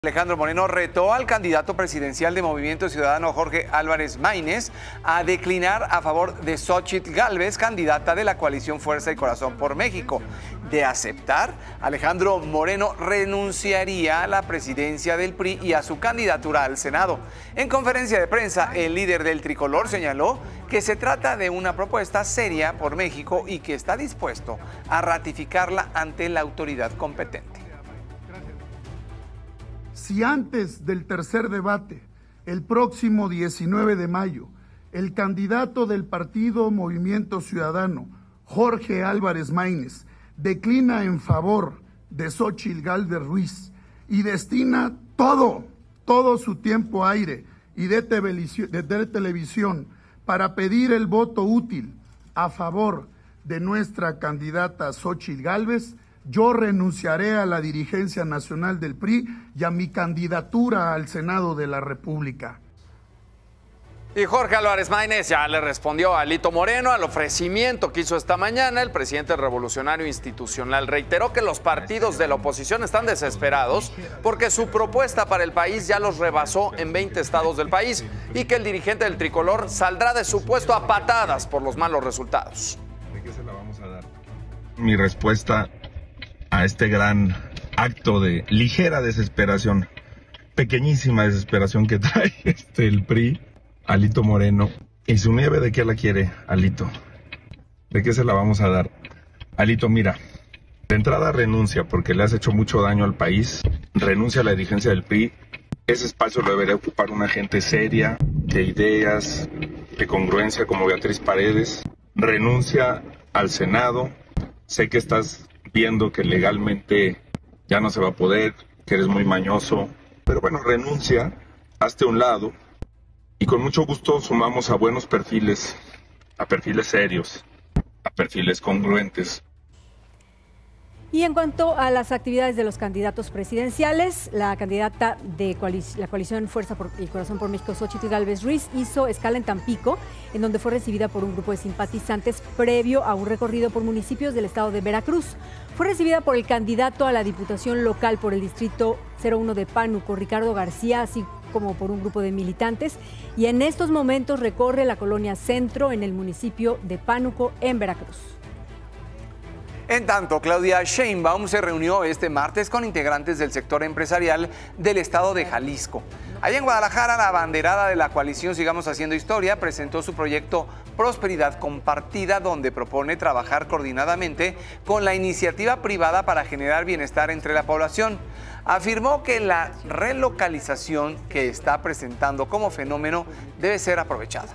Alejandro Moreno retó al candidato presidencial de Movimiento Ciudadano Jorge Álvarez Maínez a declinar a favor de Xóchitl Gálvez, candidata de la coalición Fuerza y Corazón por México. De aceptar, Alejandro Moreno renunciaría a la presidencia del PRI y a su candidatura al Senado. En conferencia de prensa, el líder del tricolor señaló que se trata de una propuesta seria por México y que está dispuesto a ratificarla ante la autoridad competente. Si antes del tercer debate, el próximo 19 de mayo, el candidato del partido Movimiento Ciudadano, Jorge Álvarez Maínez, declina en favor de Xóchitl Gálvez Ruiz y destina todo su tiempo aire y de televisión para pedir el voto útil a favor de nuestra candidata Xóchitl Gálvez, yo renunciaré a la dirigencia nacional del PRI y a mi candidatura al Senado de la República. Y Jorge Álvarez Maínez ya le respondió a Alito Moreno al ofrecimiento que hizo esta mañana. El presidente revolucionario institucional reiteró que los partidos de la oposición están desesperados porque su propuesta para el país ya los rebasó en 20 estados del país y que el dirigente del tricolor saldrá de su puesto a patadas por los malos resultados. ¿De qué se la vamos a dar? Mi respuesta a este gran acto de ligera desesperación, pequeñísima desesperación que trae el PRI, Alito Moreno, y su nieve, ¿de qué la quiere, Alito? ¿De qué se la vamos a dar? Alito, mira, de entrada renuncia porque le has hecho mucho daño al país, renuncia a la dirigencia del PRI, ese espacio lo debería ocupar una gente seria, de ideas, de congruencia como Beatriz Paredes, renuncia al Senado, sé que estás viendo que legalmente ya no se va a poder, que eres muy mañoso, pero bueno, renuncia, hazte a un lado y con mucho gusto sumamos a buenos perfiles, a perfiles serios, a perfiles congruentes. Y en cuanto a las actividades de los candidatos presidenciales, la candidata de la coalición Fuerza y Corazón por México, Xóchitl Gálvez Ruiz, hizo escala en Tampico, en donde fue recibida por un grupo de simpatizantes previo a un recorrido por municipios del estado de Veracruz. Fue recibida por el candidato a la diputación local por el distrito 01 de Pánuco, Ricardo García, así como por un grupo de militantes, y en estos momentos recorre la colonia Centro en el municipio de Pánuco, en Veracruz. En tanto, Claudia Sheinbaum se reunió este martes con integrantes del sector empresarial del estado de Jalisco. Allá en Guadalajara, la abanderada de la coalición Sigamos Haciendo Historia presentó su proyecto Prosperidad Compartida, donde propone trabajar coordinadamente con la iniciativa privada para generar bienestar entre la población. Afirmó que la relocalización que está presentando como fenómeno debe ser aprovechada.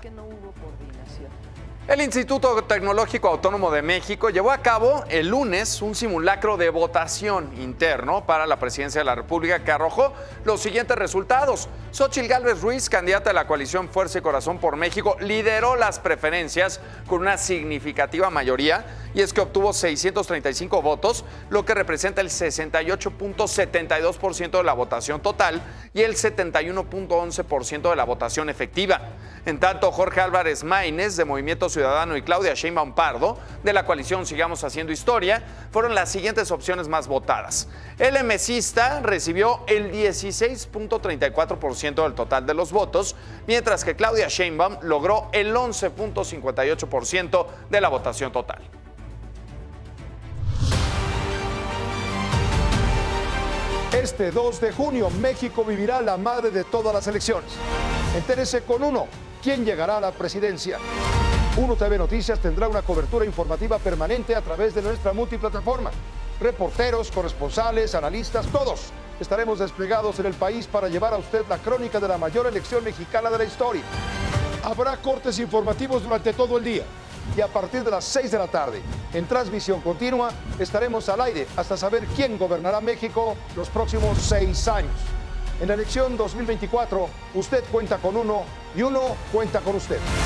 El Instituto Tecnológico Autónomo de México llevó a cabo el lunes un simulacro de votación interno para la presidencia de la República que arrojó los siguientes resultados. Xóchitl Gálvez Ruiz, candidata de la coalición Fuerza y Corazón por México, lideró las preferencias con una significativa mayoría, y es que obtuvo 635 votos, lo que representa el 68.72% de la votación total y el 71.11% de la votación efectiva. En tanto, Jorge Álvarez Maínez, de Movimiento Ciudadano, y Claudia Sheinbaum Pardo, de la coalición Sigamos Haciendo Historia, fueron las siguientes opciones más votadas. El emesista recibió el 16.34% del total de los votos, mientras que Claudia Sheinbaum logró el 11.58% de la votación total. Este 2 de junio, México vivirá la madre de todas las elecciones. Entérese con UNO quién llegará a la presidencia. UNO TV Noticias tendrá una cobertura informativa permanente a través de nuestra multiplataforma. Reporteros, corresponsales, analistas, todos estaremos desplegados en el país para llevar a usted la crónica de la mayor elección mexicana de la historia. Habrá cortes informativos durante todo el día y a partir de las 6 de la tarde, en transmisión continua, estaremos al aire hasta saber quién gobernará México los próximos 6 años. En la elección 2024, usted cuenta con UNO y UNO cuenta con usted.